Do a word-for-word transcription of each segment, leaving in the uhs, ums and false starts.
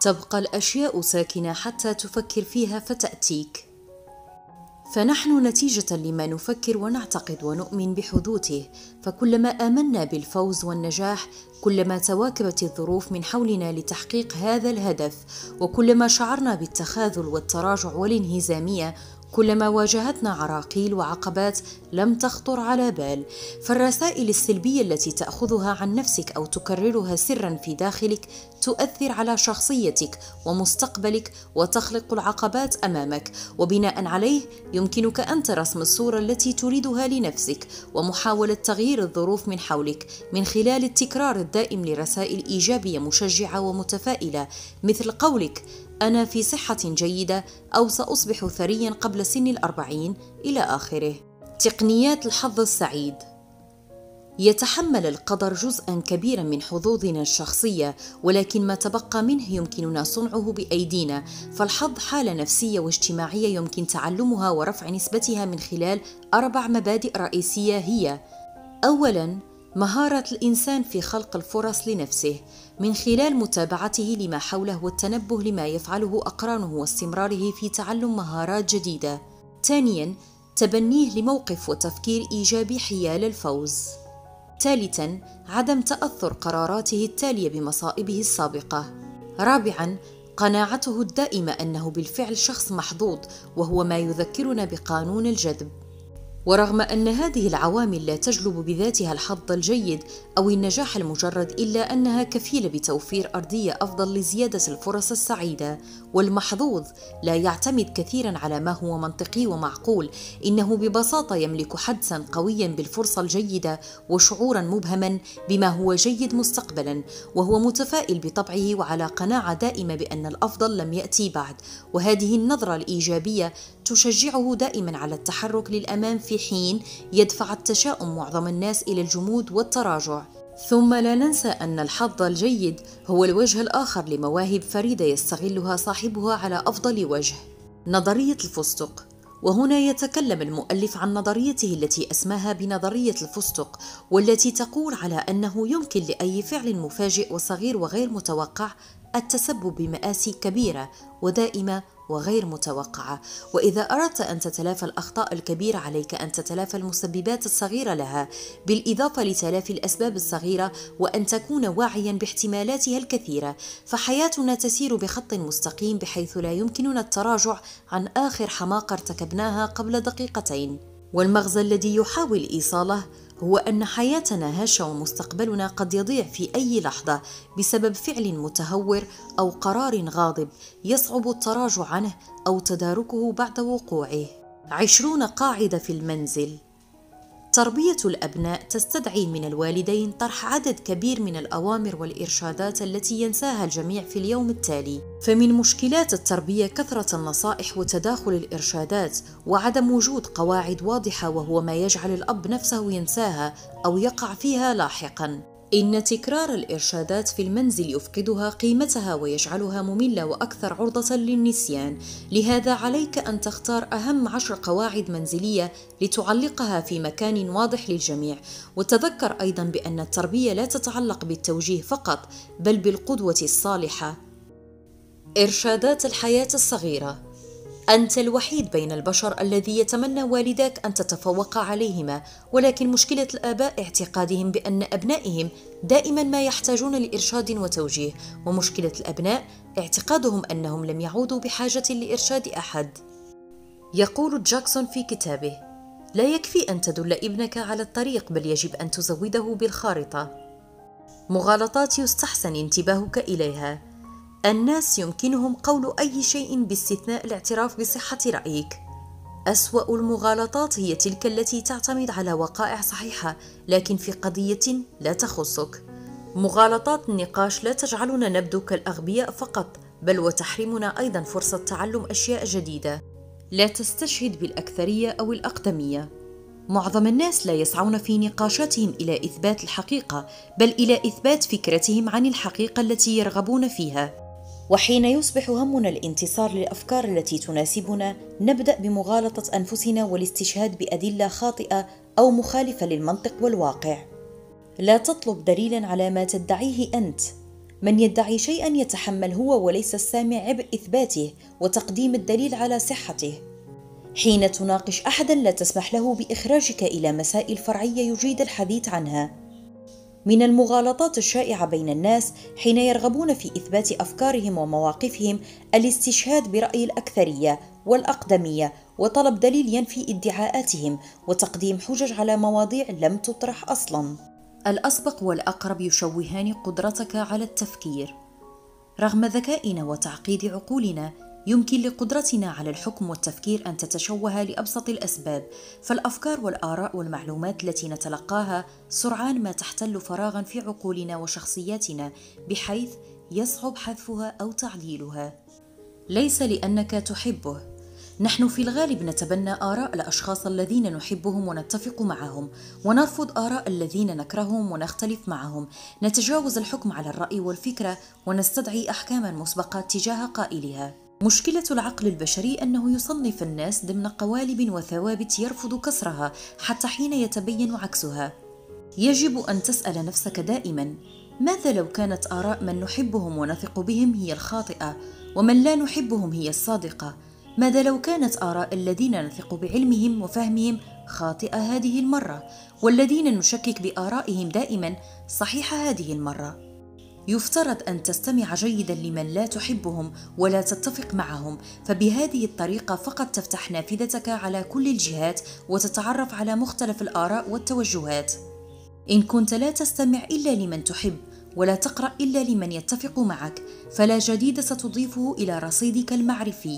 تبقى الأشياء ساكنة حتى تفكر فيها فتأتيك. فنحن نتيجة لما نفكر ونعتقد ونؤمن بحدوثه، فكلما آمنا بالفوز والنجاح كلما تواكبت الظروف من حولنا لتحقيق هذا الهدف، وكلما شعرنا بالتخاذل والتراجع والانهزامية كلما واجهتنا عراقيل وعقبات لم تخطر على بال. فالرسائل السلبية التي تأخذها عن نفسك أو تكررها سرا في داخلك تؤثر على شخصيتك ومستقبلك وتخلق العقبات أمامك، وبناء عليه يمكنك أنت رسم الصورة التي تريدها لنفسك ومحاولة تغيير الظروف من حولك من خلال التكرار الدائم لرسائل إيجابية مشجعة ومتفائلة، مثل قولك أنا في صحة جيدة أو سأصبح ثريا قبل سن الأربعين إلى آخره. تقنيات الحظ السعيد. يتحمل القدر جزءا كبيرا من حظوظنا الشخصية، ولكن ما تبقى منه يمكننا صنعه بأيدينا. فالحظ حالة نفسية واجتماعية يمكن تعلمها ورفع نسبتها من خلال أربع مبادئ رئيسية هي: أولا، مهارة الإنسان في خلق الفرص لنفسه من خلال متابعته لما حوله والتنبه لما يفعله أقرانه واستمراره في تعلم مهارات جديدة. ثانياً، تبنيه لموقف وتفكير إيجابي حيال الفوز. ثالثاً، عدم تأثر قراراته التالية بمصائبه السابقة. رابعاً، قناعته الدائمة أنه بالفعل شخص محظوظ، وهو ما يذكرنا بقانون الجذب. ورغم أن هذه العوامل لا تجلب بذاتها الحظ الجيد أو النجاح المجرد، إلا أنها كفيلة بتوفير أرضية أفضل لزيادة الفرص السعيدة. والمحظوظ لا يعتمد كثيراً على ما هو منطقي ومعقول، إنه ببساطة يملك حدساً قوياً بالفرصة الجيدة وشعوراً مبهماً بما هو جيد مستقبلاً، وهو متفائل بطبعه وعلى قناعة دائمة بأن الأفضل لم يأتي بعد. وهذه النظرة الإيجابية تشجعه دائماً على التحرك للأمام، في حين يدفع التشاؤم معظم الناس إلى الجمود والتراجع. ثم لا ننسى أن الحظ الجيد هو الوجه الآخر لمواهب فريدة يستغلها صاحبها على أفضل وجه. نظرية الفستق. وهنا يتكلم المؤلف عن نظريته التي أسماها بنظرية الفستق، والتي تقول على أنه يمكن لأي فعل مفاجئ وصغير وغير متوقع التسبب بمآسي كبيرة ودائمة وغير متوقعة. وإذا أردت أن تتلافى الأخطاء الكبيرة عليك أن تتلافى المسببات الصغيرة لها، بالإضافة لتلافي الأسباب الصغيرة، وأن تكون واعياً باحتمالاتها الكثيرة. فحياتنا تسير بخط مستقيم بحيث لا يمكننا التراجع عن آخر حماقة ارتكبناها قبل دقيقتين. والمغزى الذي يحاول إيصاله هو أن حياتنا هشة ومستقبلنا قد يضيع في أي لحظة بسبب فعل متهور أو قرار غاضب يصعب التراجع عنه أو تداركه بعد وقوعه. عشرون قاعدة في المنزل. تربية الأبناء تستدعي من الوالدين طرح عدد كبير من الأوامر والإرشادات التي ينساها الجميع في اليوم التالي. فمن مشكلات التربية كثرة النصائح وتداخل الإرشادات وعدم وجود قواعد واضحة، وهو ما يجعل الأب نفسه ينساها أو يقع فيها لاحقاً. إن تكرار الإرشادات في المنزل يفقدها قيمتها ويجعلها مملة وأكثر عرضة للنسيان. لهذا عليك أن تختار أهم عشر قواعد منزلية لتعلقها في مكان واضح للجميع. وتذكر أيضا بأن التربية لا تتعلق بالتوجيه فقط، بل بالقدوة الصالحة. إرشادات الحياة الصغيرة. أنت الوحيد بين البشر الذي يتمنى والداك أن تتفوق عليهما، ولكن مشكلة الآباء اعتقادهم بأن أبنائهم دائما ما يحتاجون لإرشاد وتوجيه، ومشكلة الأبناء اعتقادهم أنهم لم يعودوا بحاجة لإرشاد أحد. يقول جاكسون في كتابه: لا يكفي أن تدل ابنك على الطريق، بل يجب أن تزوده بالخارطة. مغالطات يستحسن انتباهك إليها. الناس يمكنهم قول أي شيء باستثناء الاعتراف بصحة رأيك. أسوأ المغالطات هي تلك التي تعتمد على وقائع صحيحة لكن في قضية لا تخصك. مغالطات النقاش لا تجعلنا نبدو كالأغبياء فقط، بل وتحرمنا أيضا فرصة تعلم أشياء جديدة. لا تستشهد بالأكثرية أو الأقدمية. معظم الناس لا يسعون في نقاشاتهم إلى إثبات الحقيقة، بل إلى إثبات فكرتهم عن الحقيقة التي يرغبون فيها. وحين يصبح همنا الانتصار للأفكار التي تناسبنا، نبدأ بمغالطة أنفسنا والاستشهاد بأدلة خاطئة أو مخالفة للمنطق والواقع. لا تطلب دليلاً على ما تدعيه أنت. من يدعي شيئا يتحمل هو وليس السامع عبء إثباته وتقديم الدليل على صحته. حين تناقش أحدا لا تسمح له بإخراجك إلى مسائل فرعية يجيد الحديث عنها. من المغالطات الشائعة بين الناس حين يرغبون في إثبات أفكارهم ومواقفهم الاستشهاد برأي الأكثرية والأقدمية وطلب دليل ينفي ادعاءاتهم وتقديم حجج على مواضيع لم تطرح أصلاً. الأسبق والأقرب يشوهان قدرتك على التفكير. رغم ذكائنا وتعقيد عقولنا، يمكن لقدرتنا على الحكم والتفكير أن تتشوه لأبسط الأسباب، فالأفكار والآراء والمعلومات التي نتلقاها سرعان ما تحتل فراغاً في عقولنا وشخصياتنا بحيث يصعب حذفها أو تعديلها. ليس لأنك تحبه. نحن في الغالب نتبنى آراء الأشخاص الذين نحبهم ونتفق معهم، ونرفض آراء الذين نكرههم ونختلف معهم. نتجاوز الحكم على الرأي والفكرة ونستدعي أحكاماً مسبقة تجاه قائلها. مشكلة العقل البشري أنه يصنف الناس ضمن قوالب وثوابت يرفض كسرها حتى حين يتبين عكسها. يجب أن تسأل نفسك دائماً: ماذا لو كانت آراء من نحبهم ونثق بهم هي الخاطئة، ومن لا نحبهم هي الصادقة؟ ماذا لو كانت آراء الذين نثق بعلمهم وفهمهم خاطئة هذه المرة، والذين نشكك بآرائهم دائما صحيحة هذه المرة؟ يفترض أن تستمع جيدا لمن لا تحبهم ولا تتفق معهم، فبهذه الطريقة فقط تفتح نافذتك على كل الجهات وتتعرف على مختلف الآراء والتوجهات. إن كنت لا تستمع إلا لمن تحب ولا تقرأ إلا لمن يتفق معك، فلا جديد ستضيفه إلى رصيدك المعرفي.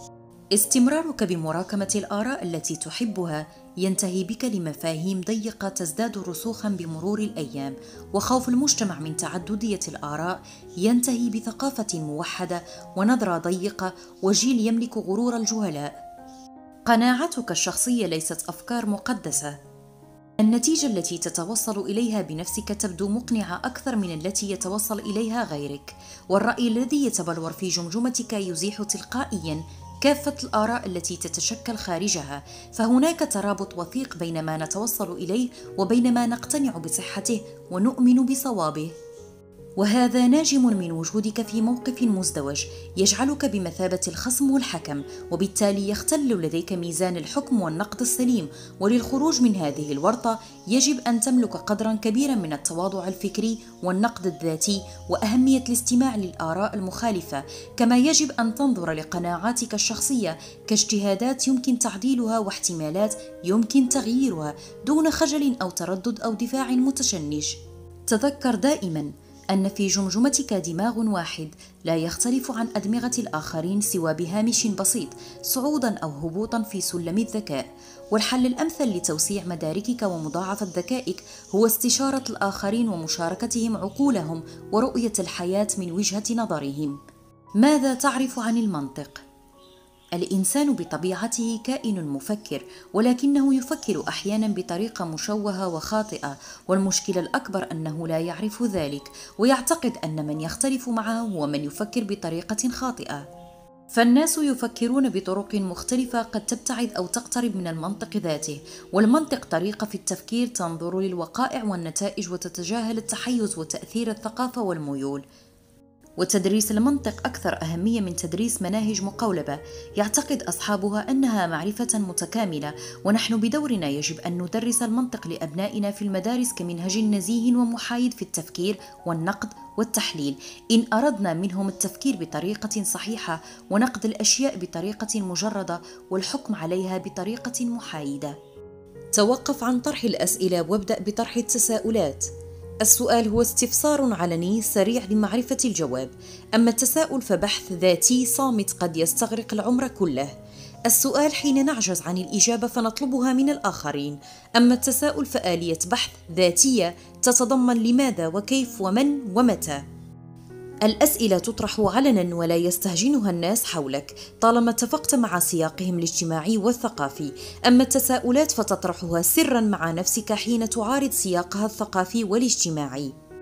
استمرارك بمراكمة الآراء التي تحبها ينتهي بك لمفاهيم ضيقة تزداد رسوخاً بمرور الأيام، وخوف المجتمع من تعددية الآراء ينتهي بثقافة موحدة ونظرة ضيقة وجيل يملك غرور الجهلاء. قناعتك الشخصية ليست أفكار مقدسة. النتيجة التي تتوصل إليها بنفسك تبدو مقنعة أكثر من التي يتوصل إليها غيرك، والرأي الذي يتبلور في جمجمتك يزيح تلقائياً كافة الآراء التي تتشكل خارجها، فهناك ترابط وثيق بين ما نتوصل إليه وبين ما نقتنع بصحته ونؤمن بصوابه. وهذا ناجم من وجودك في موقف مزدوج يجعلك بمثابة الخصم والحكم، وبالتالي يختل لديك ميزان الحكم والنقد السليم. وللخروج من هذه الورطة يجب أن تملك قدرا كبيرا من التواضع الفكري والنقد الذاتي وأهمية الاستماع للآراء المخالفة، كما يجب أن تنظر لقناعاتك الشخصية كاجتهادات يمكن تعديلها واحتمالات يمكن تغييرها دون خجل أو تردد أو دفاع متشنج. تذكر دائما أن في جمجمتك دماغ واحد لا يختلف عن أدمغة الآخرين سوى بهامش بسيط صعودا أو هبوطا في سلم الذكاء، والحل الأمثل لتوسيع مداركك ومضاعفة ذكائك هو استشارة الآخرين ومشاركتهم عقولهم ورؤية الحياة من وجهة نظرهم. ماذا تعرف عن المنطق؟ الإنسان بطبيعته كائن مفكر، ولكنه يفكر أحيانا بطريقة مشوهة وخاطئة، والمشكلة الأكبر أنه لا يعرف ذلك ويعتقد أن من يختلف معه هو من يفكر بطريقة خاطئة. فالناس يفكرون بطرق مختلفة قد تبتعد أو تقترب من المنطق ذاته، والمنطق طريقة في التفكير تنظر للوقائع والنتائج وتتجاهل التحيز وتأثير الثقافة والميول. وتدريس المنطق أكثر أهمية من تدريس مناهج مقولبة يعتقد أصحابها أنها معرفة متكاملة، ونحن بدورنا يجب أن ندرس المنطق لأبنائنا في المدارس كمنهج نزيه ومحايد في التفكير والنقد والتحليل، إن أردنا منهم التفكير بطريقة صحيحة ونقد الأشياء بطريقة مجردة والحكم عليها بطريقة محايدة. توقف عن طرح الأسئلة وابدأ بطرح التساؤلات. السؤال هو استفسار علني سريع لمعرفة الجواب، أما التساؤل فبحث ذاتي صامت قد يستغرق العمر كله. السؤال حين نعجز عن الإجابة فنطلبها من الآخرين، أما التساؤل فآلية بحث ذاتية تتضمن لماذا وكيف ومن ومتى. الأسئلة تطرح علناً ولا يستهجنها الناس حولك طالما اتفقت مع سياقهم الاجتماعي والثقافي، أما التساؤلات فتطرحها سراً مع نفسك حين تعارض سياقها الثقافي والاجتماعي.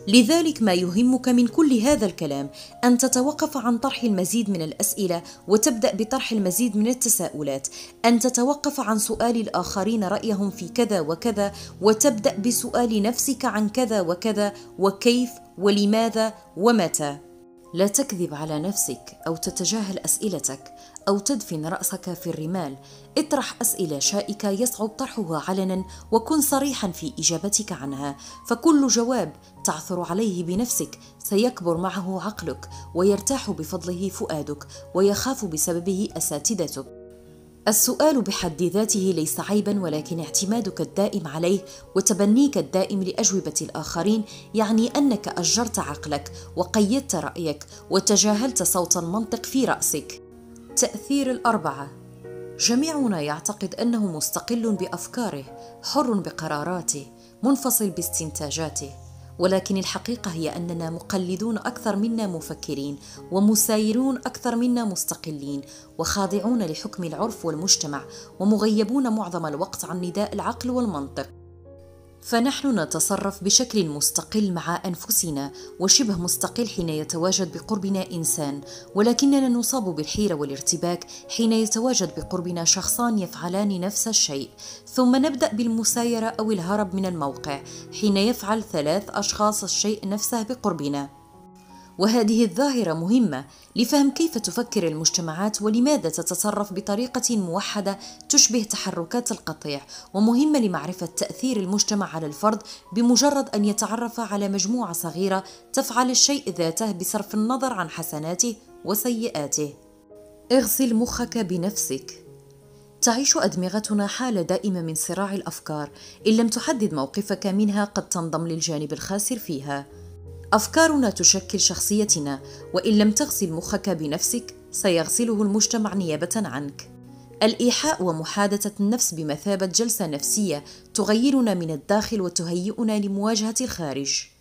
لذلك ما يهمك من كل هذا الكلام أن تتوقف عن طرح المزيد من الأسئلة وتبدأ بطرح المزيد من التساؤلات، أن تتوقف عن سؤال الآخرين رأيهم في كذا وكذا وتبدأ بسؤال نفسك عن كذا وكذا وكيف ولماذا ومتى. لا تكذب على نفسك أو تتجاهل أسئلتك أو تدفن رأسك في الرمال. اطرح أسئلة شائكة يصعب طرحها علنا وكن صريحا في إجابتك عنها، فكل جواب تعثر عليه بنفسك سيكبر معه عقلك ويرتاح بفضله فؤادك ويخاف بسببه أساتذتك. السؤال بحد ذاته ليس عيبا، ولكن اعتمادك الدائم عليه وتبنيك الدائم لأجوبة الآخرين يعني أنك أجرت عقلك وقيدت رأيك وتجاهلت صوت المنطق في رأسك. تأثير الأربعة: جميعنا يعتقد أنه مستقل بأفكاره، حر بقراراته، منفصل باستنتاجاته، ولكن الحقيقة هي أننا مقلدون أكثر منا مفكرين، ومسايرون أكثر منا مستقلين، وخاضعون لحكم العرف والمجتمع، ومغيبون معظم الوقت عن نداء العقل والمنطق. فنحن نتصرف بشكل مستقل مع أنفسنا وشبه مستقل حين يتواجد بقربنا إنسان، ولكننا نصاب بالحيرة والارتباك حين يتواجد بقربنا شخصان يفعلان نفس الشيء، ثم نبدأ بالمسايرة أو الهرب من الموقع حين يفعل ثلاث أشخاص الشيء نفسه بقربنا. وهذه الظاهرة مهمة لفهم كيف تفكر المجتمعات ولماذا تتصرف بطريقة موحدة تشبه تحركات القطيع، ومهمة لمعرفة تأثير المجتمع على الفرد بمجرد أن يتعرف على مجموعة صغيرة تفعل الشيء ذاته بصرف النظر عن حسناته وسيئاته. اغسل مخك بنفسك. تعيش أدمغتنا حالة دائمة من صراع الأفكار، إن لم تحدد موقفك منها قد تنضم للجانب الخاسر فيها. أفكارنا تشكل شخصيتنا، وإن لم تغسل مخك بنفسك سيغسله المجتمع نيابة عنك. الإيحاء ومحادثة النفس بمثابة جلسة نفسية تغيرنا من الداخل وتهيئنا لمواجهة الخارج.